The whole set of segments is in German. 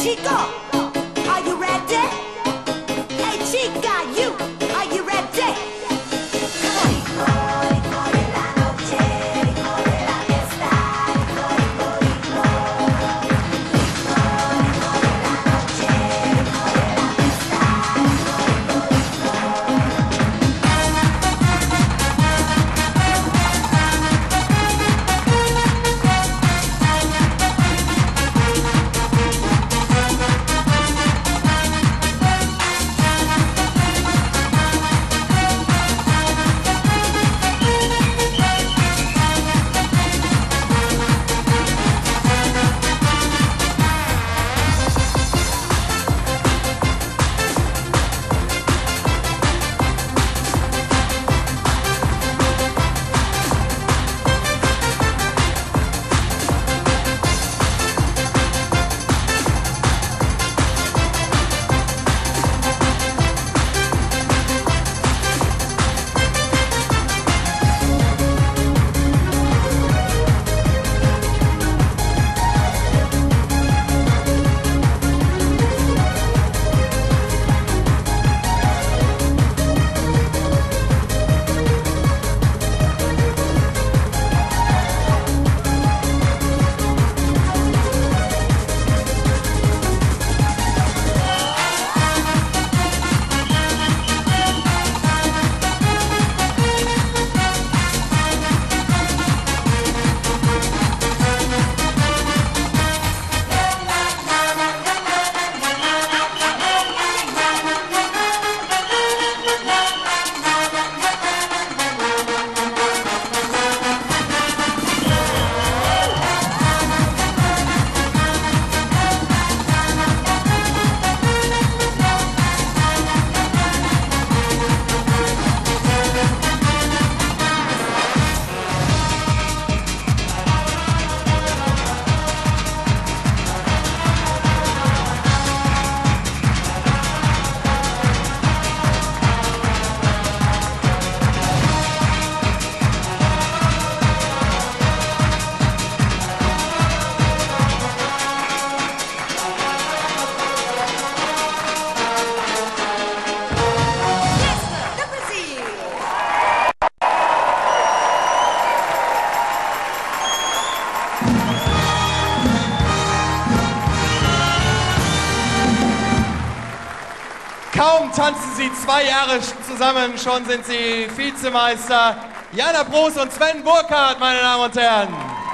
Chico, are you ready? Hey Chica, you, are you ready? Kaum tanzen sie 2 Jahre zusammen, schon sind sie Vizemeister. Jana Broos und Sven Burkhardt, meine Damen und Herren.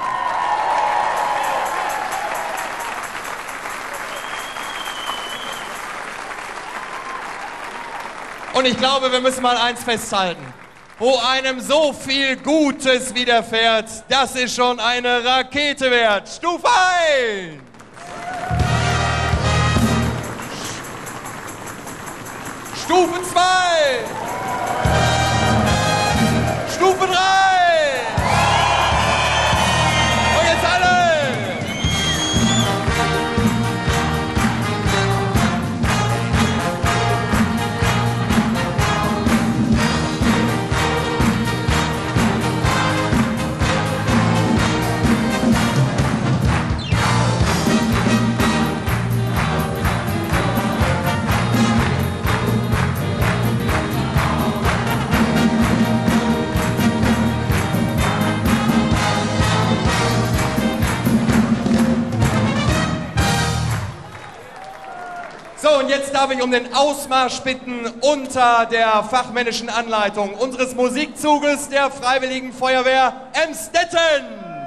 Und ich glaube, wir müssen mal eins festhalten. Wo einem so viel Gutes widerfährt, das ist schon eine Rakete wert. Stufe 1! Stufe 2! Stufe 3! Und jetzt alle! So, und jetzt darf ich um den Ausmarsch bitten unter der fachmännischen Anleitung unseres Musikzuges der Freiwilligen Feuerwehr Emstetten.